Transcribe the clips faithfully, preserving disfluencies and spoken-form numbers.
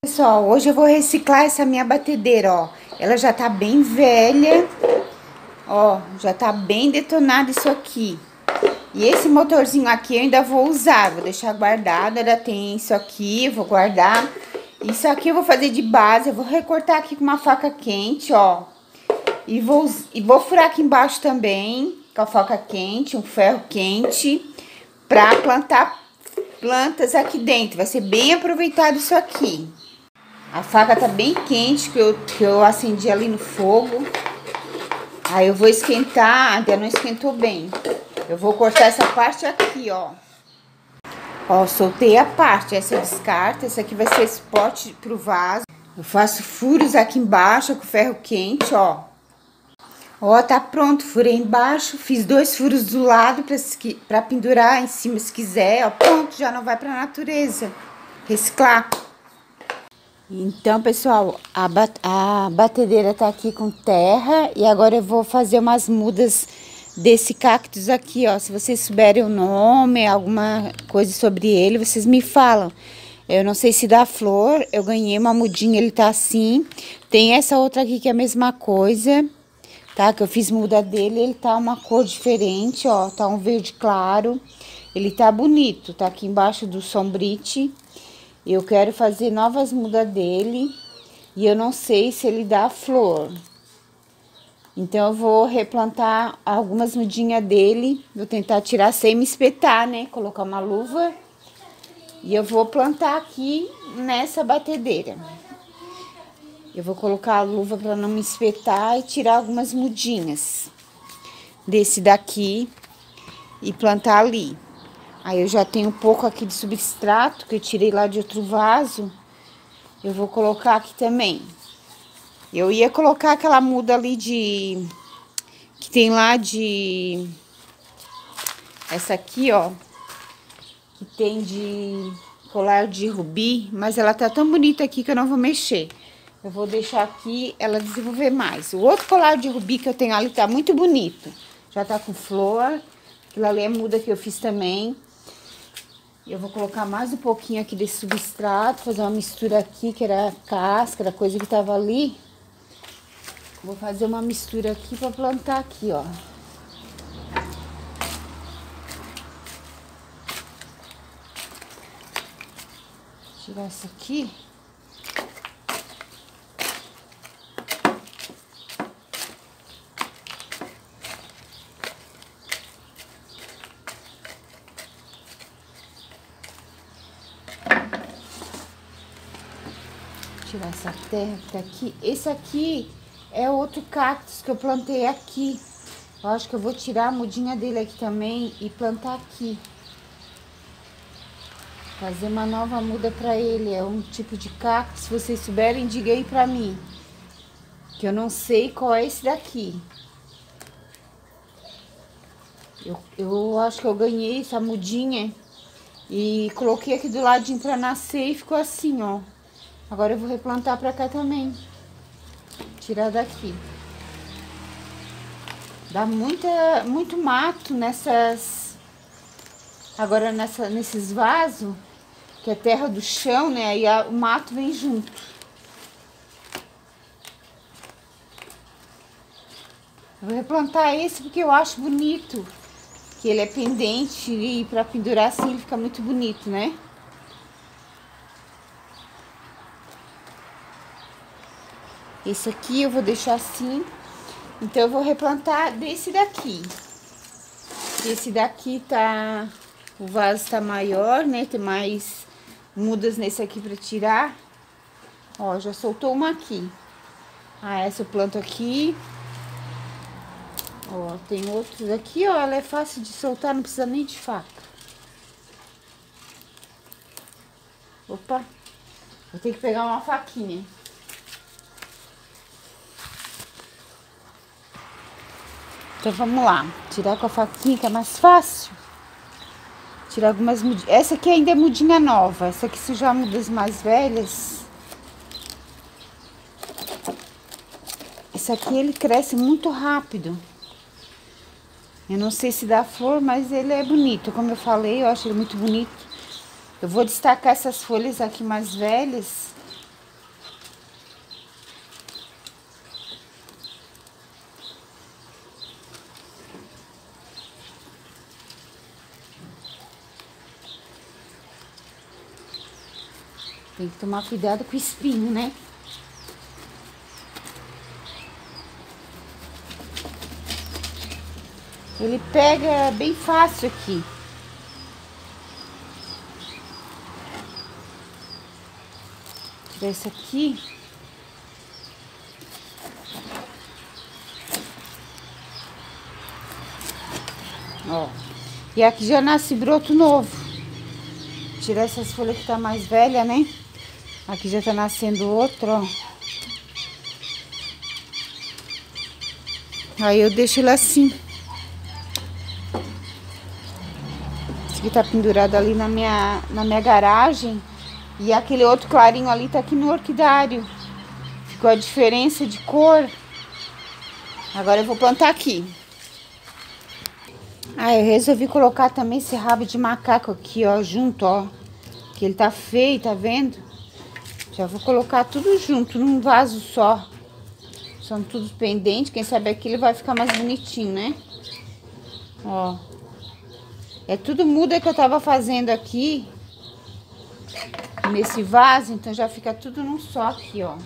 Pessoal, hoje eu vou reciclar essa minha batedeira, ó. Ela já tá bem velha, ó, já tá bem detonado isso aqui. E esse motorzinho aqui eu ainda vou usar, vou deixar guardado, ainda tem isso aqui, vou guardar. Isso aqui eu vou fazer de base, eu vou recortar aqui com uma faca quente, ó. E vou, e vou furar aqui embaixo também, com a faca quente, um ferro quente, pra plantar plantas aqui dentro. Vai ser bem aproveitado isso aqui. A faca tá bem quente, que eu, que eu acendi ali no fogo. Aí eu vou esquentar, ainda não esquentou bem. Eu vou cortar essa parte aqui, ó. Ó, soltei a parte, essa eu descarto. Essa aqui vai ser esse pote pro vaso. Eu faço furos aqui embaixo com ferro quente, ó. Ó, tá pronto, furei embaixo, fiz dois furos do lado pra, pra pendurar em cima se quiser, ó. Pronto, já não vai pra natureza. Reciclar. Então, pessoal, a, bat a batedeira tá aqui com terra e agora eu vou fazer umas mudas desse cactus aqui, ó. Se vocês souberem o nome, alguma coisa sobre ele, vocês me falam. Eu não sei se dá flor, eu ganhei uma mudinha, ele tá assim. Tem essa outra aqui que é a mesma coisa, tá? Que eu fiz muda dele, ele tá uma cor diferente, ó. Tá um verde claro, ele tá bonito, tá aqui embaixo do sombrite. Eu quero fazer novas mudas dele e eu não sei se ele dá flor. Então, eu vou replantar algumas mudinhas dele. Vou tentar tirar sem me espetar, né? Colocar uma luva. E eu vou plantar aqui nessa batedeira. Eu vou colocar a luva para não me espetar e tirar algumas mudinhas desse daqui e plantar ali. Aí eu já tenho um pouco aqui de substrato, que eu tirei lá de outro vaso. Eu vou colocar aqui também. Eu ia colocar aquela muda ali de... que tem lá de... essa aqui, ó. Que tem de colar de rubi. Mas ela tá tão bonita aqui que eu não vou mexer. Eu vou deixar aqui ela desenvolver mais. O outro colar de rubi que eu tenho ali tá muito bonito. Já tá com flor. Aquilo ali é muda que eu fiz também. Eu vou colocar mais um pouquinho aqui desse substrato, fazer uma mistura aqui, que era casca, coisa que tava ali. Vou fazer uma mistura aqui pra plantar aqui, ó. Tirar essa aqui. Tirar essa terra que tá aqui. Esse aqui é outro cactus que eu plantei aqui. Eu acho que eu vou tirar a mudinha dele aqui também e plantar aqui. Fazer uma nova muda pra ele. É um tipo de cactus. Se vocês souberem, diga aí pra mim. Que eu não sei qual é esse daqui. Eu, eu acho que eu ganhei essa mudinha e coloquei aqui do ladinho pra nascer e ficou assim, ó. Agora eu vou replantar pra cá também. Tirar daqui. Dá muita, muito mato nessas... Agora nessa, nesses vasos, que é terra do chão, né? Aí a, o mato vem junto. Eu vou replantar esse porque eu acho bonito. Que ele é pendente e pra pendurar assim ele fica muito bonito, né? Esse aqui eu vou deixar assim. Então, eu vou replantar desse daqui. Esse daqui tá... o vaso tá maior, né? Tem mais mudas nesse aqui pra tirar. Ó, já soltou uma aqui. Ah, essa eu planto aqui. Ó, tem outros aqui, ó. Ela é fácil de soltar, não precisa nem de faca. Opa. Vou ter que pegar uma faquinha. Então, vamos lá. Tirar com a faquinha, que é mais fácil. Tirar algumas mudinhas. Essa aqui ainda é mudinha nova. Essa aqui, se já mudas mais velhas. Esse aqui, ele cresce muito rápido. Eu não sei se dá flor, mas ele é bonito. Como eu falei, eu acho ele muito bonito. Eu vou destacar essas folhas aqui mais velhas Tem que tomar cuidado com o espinho, né? Ele pega bem fácil aqui. Tirar isso aqui. Ó. E aqui já nasce broto novo. Tirar essas folhas que tá mais velha, né? Aqui já tá nascendo outro, ó. Aí eu deixo ele assim. Esse aqui tá pendurado ali na minha, na minha garagem. E aquele outro clarinho ali tá aqui no orquidário. Ficou a diferença de cor. Agora eu vou plantar aqui. Ah, eu resolvi colocar também esse rabo de macaco aqui, ó, junto, ó. Que ele tá feio, tá vendo? Já vou colocar tudo junto, num vaso só. São todos pendentes, quem sabe aqui ele vai ficar mais bonitinho, né? Ó. É tudo muda que eu tava fazendo aqui. Nesse vaso, então já fica tudo num só aqui, ó.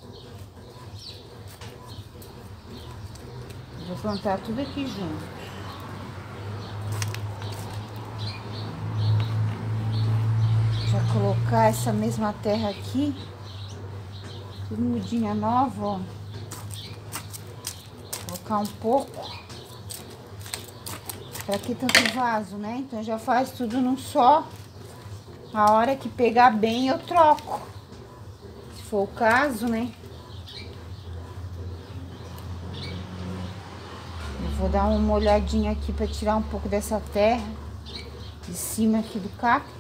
Vou plantar tudo aqui junto. Já colocar essa mesma terra aqui. Tudo mudinha nova, ó. Colocar um pouco. Pra que tanto vaso, né? Então já faz tudo num só. A hora que pegar bem eu troco. Se for o caso, né? Eu vou dar uma olhadinha aqui pra tirar um pouco dessa terra. De cima aqui do cacto.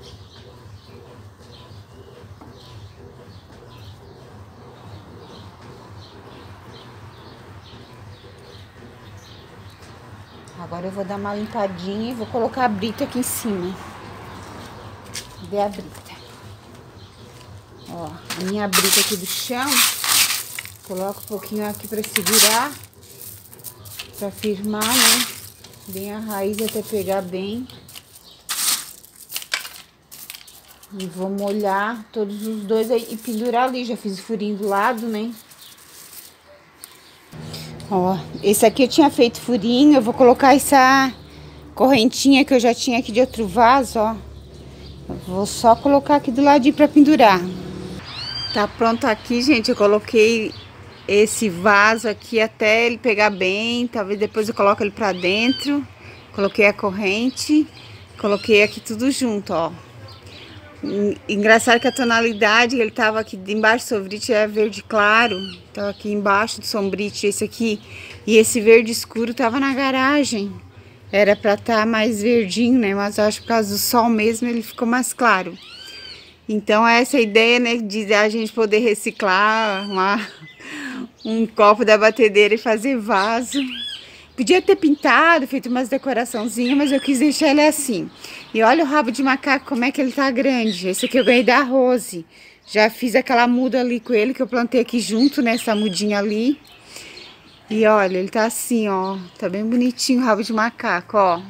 Agora eu vou dar uma limpadinha e vou colocar a brita aqui em cima. Cadê a brita? Ó, a minha brita aqui do chão. Coloco um pouquinho aqui pra segurar. Pra firmar, né? Bem a raiz até pegar bem. E vou molhar todos os dois aí e pendurar ali. Já fiz o furinho do lado, né? Ó, esse aqui eu tinha feito furinho, eu vou colocar essa correntinha que eu já tinha aqui de outro vaso, ó. Eu vou só colocar aqui do ladinho pra pendurar. Tá pronto aqui, gente, eu coloquei esse vaso aqui até ele pegar bem, talvez depois eu coloque ele pra dentro. Coloquei a corrente, coloquei aqui tudo junto, ó. Engraçado que a tonalidade ele tava aqui embaixo do sombrite é verde claro, tava aqui embaixo do sombrite esse aqui, e esse verde escuro tava na garagem. Era pra estar mais verdinho, né, mas eu acho que por causa do sol mesmo ele ficou mais claro. Então essa ideia, né, de a gente poder reciclar uma, um copo da batedeira e fazer vaso. Podia ter pintado, feito umas decoraçãozinhas, mas eu quis deixar ele assim. E olha o rabo de macaco, como é que ele tá grande. Esse aqui eu ganhei da Rose. Já fiz aquela muda ali com ele, que eu plantei aqui junto, nessa mudinha ali. E olha, ele tá assim, ó. Tá bem bonitinho o rabo de macaco, ó.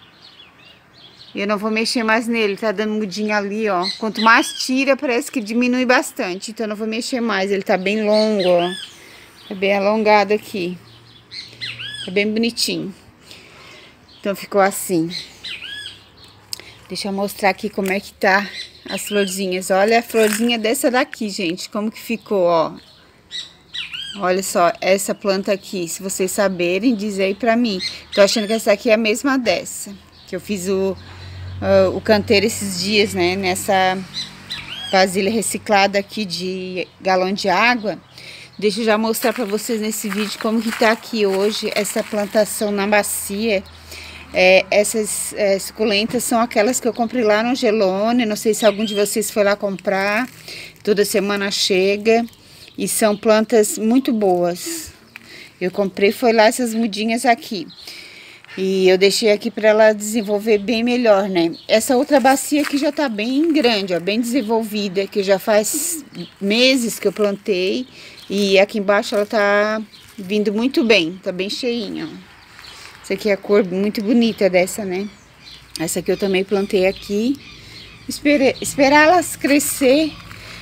E eu não vou mexer mais nele, tá dando mudinha ali, ó. Quanto mais tira, parece que diminui bastante. Então eu não vou mexer mais, ele tá bem longo, ó. É bem alongado aqui. É bem bonitinho. Então ficou assim. Deixa eu mostrar aqui como é que tá as florzinhas. Olha a florzinha dessa daqui, gente. Como que ficou, ó. Olha só, essa planta aqui. Se vocês saberem, diz aí pra mim. Tô achando que essa aqui é a mesma dessa. Que eu fiz o, uh, o canteiro esses dias, né? Nessa vasilha reciclada aqui de galão de água. Deixa eu já mostrar pra vocês nesse vídeo como que tá aqui hoje essa plantação na bacia. É, essas é, suculentas são aquelas que eu comprei lá no Angelone. Não sei se algum de vocês foi lá comprar. Toda semana chega. E são plantas muito boas. Eu comprei, foi lá essas mudinhas aqui. E eu deixei aqui para ela desenvolver bem melhor, né? Essa outra bacia aqui já tá bem grande, ó, bem desenvolvida. Que já faz meses que eu plantei. E aqui embaixo ela tá vindo muito bem, tá bem cheinha, ó. Essa aqui é a cor muito bonita dessa, né? Essa aqui eu também plantei aqui. Espere, esperar elas crescer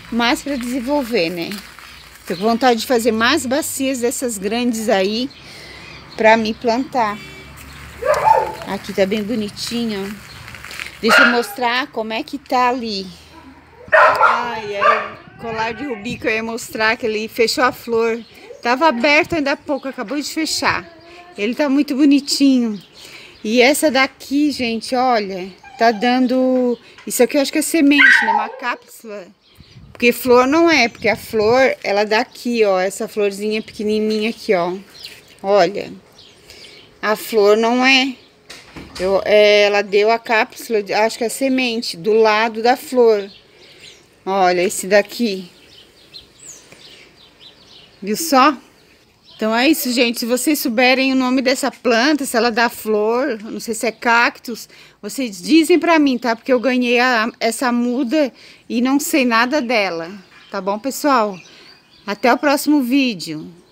mais para desenvolver, né? Tô com vontade de fazer mais bacias dessas grandes aí para me plantar. Aqui tá bem bonitinho, ó. Deixa eu mostrar como é que tá ali. Ai, era o colar de rubi que eu ia mostrar, que ele fechou a flor. Tava aberto ainda há pouco, acabou de fechar. Ele tá muito bonitinho. E essa daqui, gente, olha, tá dando... Isso aqui eu acho que é semente, né? Uma cápsula. Porque flor não é, porque a flor, ela dá aqui, ó. Essa florzinha pequenininha aqui, ó. Olha. A flor não é. Eu, é ela deu a cápsula, acho que é semente, do lado da flor. Olha, esse daqui. Viu só? Então é isso, gente. Se vocês souberem o nome dessa planta, se ela dá flor, não sei se é cactus, vocês dizem pra mim, tá? Porque eu ganhei a, essa muda e não sei nada dela. Tá bom, pessoal? Até o próximo vídeo.